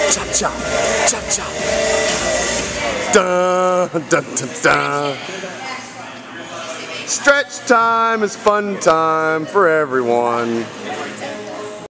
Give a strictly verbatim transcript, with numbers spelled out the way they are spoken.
Cha-cha, cha-cha. Dun, dun, dun, dun. Stretch time is fun time for everyone.